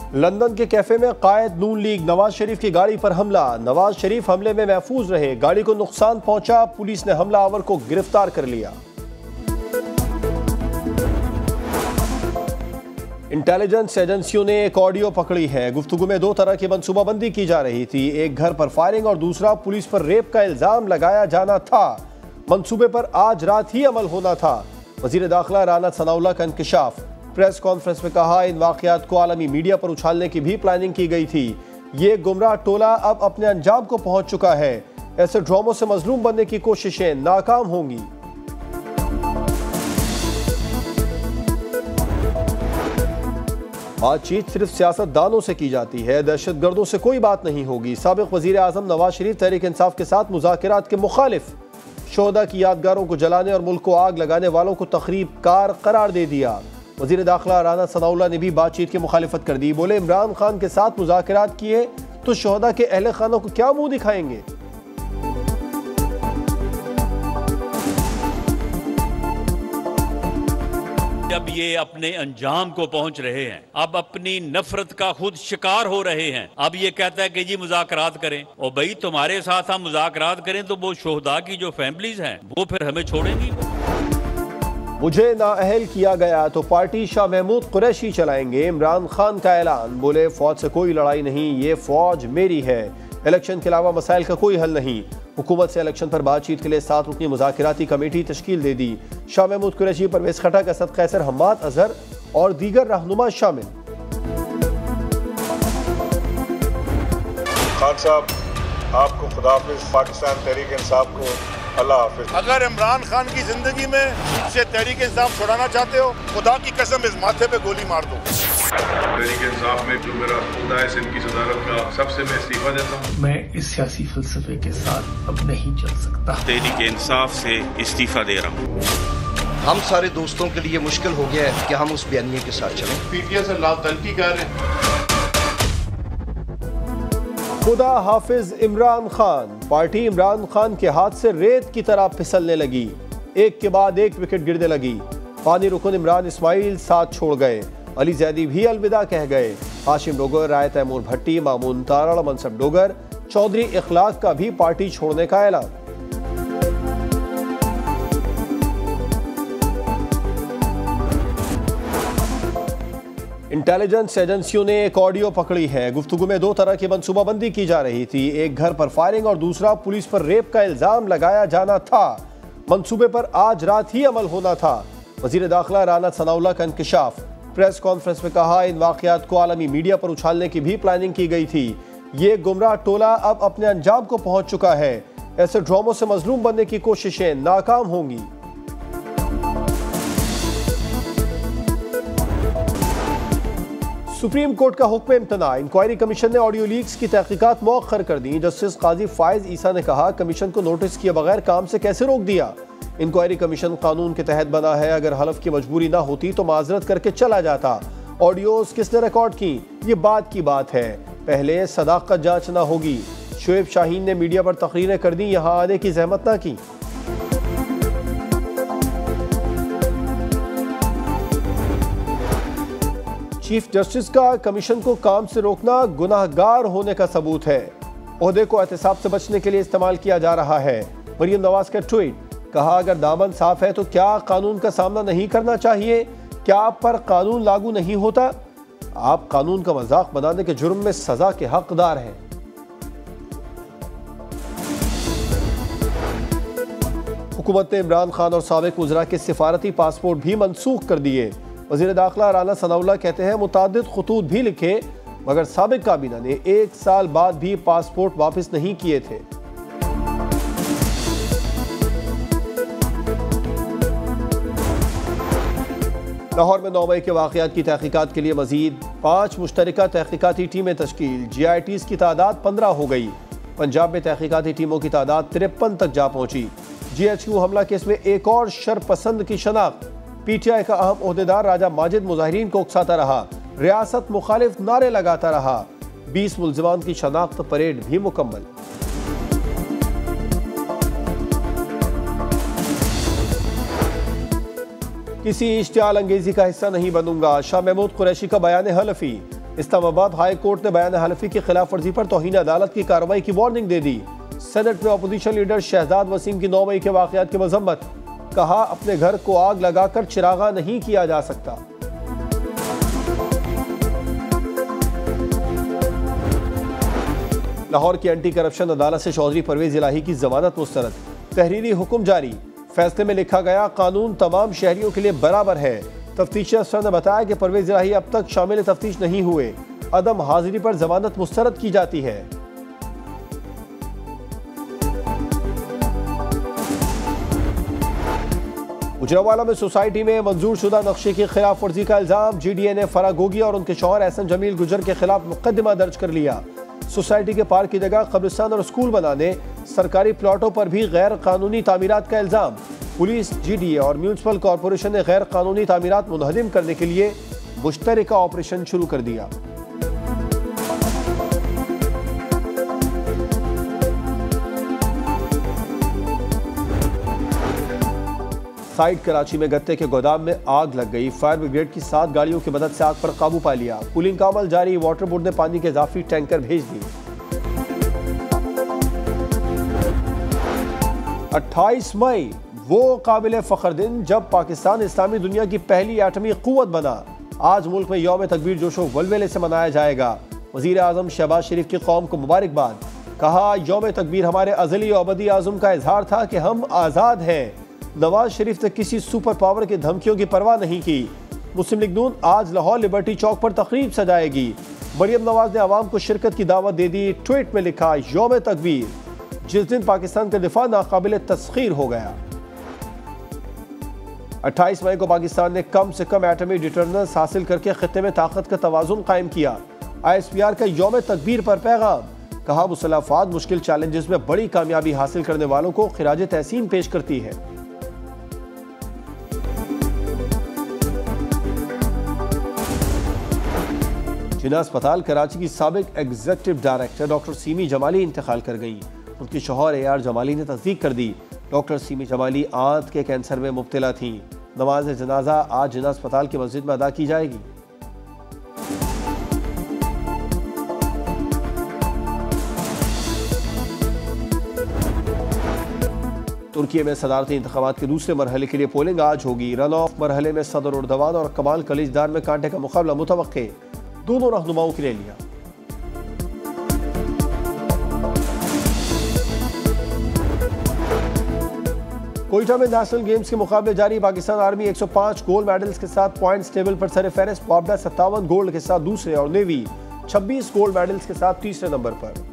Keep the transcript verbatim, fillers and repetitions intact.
London के cafe में कायद नून league Nawaz Sharif की गाड़ी पर हमला। नवाज शरीफ हमले में महफूज रहे, गाड़ी को नुकसान पहुंचा, पुलिस ने हमलावर को गिरफ्तार कर लिया। इंटेलिजेंस एजेंसियों ने एक ऑडियो पकड़ी है। गुफ्तगू में दो तरह की मंसूबाबंदी की जा रही थी, एक घर पर फायरिंग और दूसरा पुलिस पर रेप का इल्जाम लगाया जाना था। मंसूबे पर आज रात ही अमल होना था। वजीर दाखिला राना सनाउल्लाह का इंकशाफ। प्रेस कॉन्फ्रेंस में कहा, इन वाकयात को आलमी मीडिया पर उछालने की भी प्लानिंग की गई थी। ये गुमराह टोला अब अपने अंजाम को पहुंच चुका है। ऐसे ड्रामों से मजलूम बनने की कोशिशें नाकाम होंगी। बातचीत सिर्फ सियासतदानों से की जाती है, दहशतगर्दों से कोई बात नहीं होगी। साबिक वजीर आजम नवाज शरीफ तहरीक इंसाफ के साथ मुज़ाकरात के मुखालिफ। शोहदा की यादगारों को जलाने और मुल्क को आग लगाने वालों को तखरीब कार करार दे दिया। वजीर दाखिला राना सनाउल्लाह ने भी बातचीत की मुखालिफत कर दी। बोले, इमरान खान के साथ मुज़ाकरात किए तो शोहदा के अहले खानों को क्या मुंह दिखाएंगे। जब ये अपने अंजाम को पहुंच रहे हैं, अब अपनी नफरत का खुद शिकार हो रहे हैं, अब ये कहता है कि जी मुज़ाकरात करें। और भाई तुम्हारे साथ हम मुज़ाकरात करें तो वो शोहदा की जो फैमिलीज हैं वो फिर हमें छोड़ेंगी। मुझे नाअहल किया गया तो पार्टी शाह महमूद कुरैशी चलाएंगे, इमरान खान का ऐलान। बोले, फौज से कोई लड़ाई नहीं, ये फौज मेरी है। इलेक्शन के अलावा मसाइल का कोई हल नहीं। हुकूमत से इलेक्शन पर बातचीत के लिए सात रुकनी मुज़ाकराती कमेटी तश्कील दे दी। शाह महमूद कुरैशी, परवेज खटक, असद कैसर, हम्माद अजहर और दीगर रहनुमा शामिल। खान साहब, आपको खुदाफिज। पाकिस्तान तहरीक इंसाफ को अल्लाह हाफिज। अगर इमरान खान की जिंदगी में से तहरीक इंसाफ छुड़ाना चाहते हो, खुदा की कसम इस माथे पे गोली मार दो। तहरीक इंसाफ में जो मेरा खुदा है, सिंध की सदारत का, सबसे मैं इस्तीफा देता हूँ। मैं इस सियासी फलसफे के साथ अब नहीं चल सकता। तहरीक इंसाफ से इस्तीफा दे रहा हूँ। हम सारे दोस्तों के लिए मुश्किल हो गया है कि हम उस बयानिए के साथ चलें। पीटीआई से लाभ तनकी कर रहे हैं। खुदा हाफिज इमरान खान। पार्टी इमरान खान के हाथ से रेत की तरह फिसलने लगी। एक के बाद एक विकेट गिरने लगी। पानी रुकन इमरान इस्माइल साथ छोड़ गए। अली जैदी भी अलविदा कह गए। हाशिम डोगर, राय तैमूर भट्टी, मामून तारड़, मनसब डोगर, चौधरी इखलाक का भी पार्टी छोड़ने का ऐलान। इंटेलिजेंस एजेंसियों ने एक ऑडियो पकड़ी है। गुफ्तगू में दो तरह की मंसूबाबंदी की जा रही थी, एक घर पर फायरिंग और दूसरा पुलिस पर रेप का इल्जाम लगाया जाना था। मंसूबे पर आज रात ही अमल होना था। वजीर दाखिला राना सनाउल्लाह का इंकशाफ। प्रेस कॉन्फ्रेंस में कहा, इन वाकयात को आलमी मीडिया पर उछालने की भी प्लानिंग की गई थी। ये गुमराह टोला अब अपने अंजाम को पहुंच चुका है। ऐसे ड्रामों से मजलूम बनने की कोशिशें नाकाम होंगी। सुप्रीम कोर्ट का हुक्म इम्तना। इंक्वायरी कमीशन ने ऑडियो लीक्स की तहकीकात मौखर कर दी। जस्टिस काजी फायज ईसा ने कहा, कमीशन को नोटिस किए बगैर काम से कैसे रोक दिया। इंक्वायरी कमीशन कानून के तहत बना है, अगर हलफ की मजबूरी ना होती तो माजरत करके चला जाता। ऑडियोज किसने रिकॉर्ड की, ये बात की बात है, पहले सदाकत जांच ना होगी। शोएब शाहीन ने मीडिया पर तकरीरें कर दी, यहाँ आने की जहमत ना की। चीफ जस्टिस का कमीशन को काम से रोकना गुनाहगार होने का सबूत है। ओहदे को एहतसाब से बचने के लिए इस्तेमाल किया जा रहा है। मरियम नवाज का ट्वीट, कहा, अगर दामन साफ है तो क्या कानून का सामना नहीं करना चाहिए? क्या आप पर कानून लागू नहीं होता? आप कानून का मजाक बनाने के जुर्म में सजा के हकदार हैं। हुकूमत ने इमरान खान और साबिक वज़रा के सिफारती पासपोर्ट भी मनसूख कर दिए। वज़ीर दाखिला राना सनाउल्लाह कहते हैं, मुताद्दिद खुतूत भी लिखे मगर साबिक काबीना ने एक साल बाद भी पासपोर्ट वापस नहीं किए थे। लाहौर में नौ मई के वाक़यात की तहकीकात के लिए मजीद पाँच मुश्तरका तहकीकाती टीमें तश्कील। जी आई टीज़ की तादाद पंद्रह हो गई। पंजाब में तहकीकाती टीमों की तादाद तिरपन तक जा पहुंची। जी एच क्यू हमला केस में एक और शरपसंद की शनाख्त। पी टी आई का अहम ओहदेदार राजा माजिद मुजाहिरीन को उकसाता रहा, रियासत मुखालिफ नारे लगाता रहा। बीस मुल्जिमान की शनाख्त परेड भी मुकम्मल। किसी इश्तियाल अंगेजी का हिस्सा नहीं बनूंगा, शाह महमूद कुरैशी का बयान हलफी। इस्लामाबाद हाई कोर्ट ने बयान हलफी की खिलाफ वर्जी पर तौहीन अदालत की कार्रवाई की वार्निंग दे दी। सेनेट में अपोजिशन लीडर शहजाद वसीम की नौ मई के वाकयात की मजम्मत, कहा अपने घर को आग लगाकर चिरागा नहीं किया जा सकता। लाहौर की एंटी करप्शन अदालत से चौधरी परवेज इलाही की जमानत मुस्तरद, तहरीरी हुक्म जारी। फैसले में लिखा गया कानून तमाम शहरियों के लिए बराबर है। तफ्तीशी अफसर ने बताया कि परवेज इलाही अब तक शामिल तफ्तीश नहीं हुए, अदम हाजिरी पर जमानत मुस्तरद की जाती है। गुजरावाला में सोसाइटी में मंजूर शुदा नक्शे की खिलाफ वर्जी का इल्जाम, जीडीए ने फराग गोगी और उनके शौहर एहसन जमील गुजर के खिलाफ मुकदमा दर्ज कर लिया। सोसाइटी के पार्क की जगह कब्रिस्तान और स्कूल बनाने, सरकारी प्लॉटों पर भी गैर कानूनी तामीरात का इल्जाम। पुलिस, जीडीए और म्यूनिसिपल कॉरपोरेशन ने गैर कानूनी तामीरात मुनहदिम करने के लिए मुश्तरका ऑपरेशन शुरू कर दिया। साइड कराची में गत्ते के गोदाम में आग लग गई। फायर ब्रिगेड की सात गाड़ियों की मदद से आग पर काबू पा लिया। कूलिंग का अमल जारी, वाटर बोर्ड ने पानी के इजाफी टैंकर भेज दिए। अट्ठाईस मई वो काबिल फख्र दिन जब पाकिस्तान इस्लामी दुनिया की पहली एटमी कुव्वत बना। आज मुल्क में यौम तकबीर जोशो वलवले से मनाया जाएगा। वजीर आजम शहबाज शरीफ की कौम को मुबारकबाद, कहा यौम तकबीर हमारे अज़ली और अबदी आज़म का इजहार था कि हम आज़ाद हैं। नवाज शरीफ ने किसी सुपर पावर की धमकियों की परवाह नहीं की। मुस्लिम लीग नून आज लाहौर लिबर्टी चौक पर तकरीब सजाएगी। मरियम नवाज ने आवाम को शिरकत की दावत दे दी। ट्वीट में लिखा यौम तकबीर, जिस दिन पाकिस्तान का दिफा नाकाबिल तस्खीर हो गया। अट्ठाईस मई को पाकिस्तान ने कम से कम एटमी डिटरनेंस हासिल करके खित्ते में ताकत का तवाजुन कायम किया। आई एस पी आर का यौम तकबीर पर पैगाम, कहा मुसल्लफात मुश्किल चैलेंजेस में बड़ी कामयाबी हासिल करने वालों को खिराज तहसीन पेश करती है। जिना अस्पताल कराची की साबिक executive director doctor Seemi Jamali इंतकाल कर गई। उनकी शौहर ए आर जमाली ने तस्दीक कर दी। डॉक्टर सीमी जमाली आंत के कैंसर में मुब्तला थीं। नमाज जनाजा आज जिना अस्पताल की मस्जिद में अदा की जाएगी। तुर्की में सदारती इंतखाबात के दूसरे मरहले के लिए पोलिंग आज होगी। रन ऑफ मरहले में सदर उर्दवान और कमाल कलीजदार में कांटे का मुकाबला मुतवक्के, दोनों रहनुमाओं के लिए लिया। कोयटा में नेशनल गेम्स के मुकाबले जारी। पाकिस्तान आर्मी एक सौ पाँच गोल्ड मेडल्स के साथ पॉइंट्स टेबल पर सर फहरिस्त। वापडा सत्तावन गोल्ड के साथ दूसरे और नेवी छब्बीस गोल्ड मेडल्स के साथ तीसरे नंबर पर।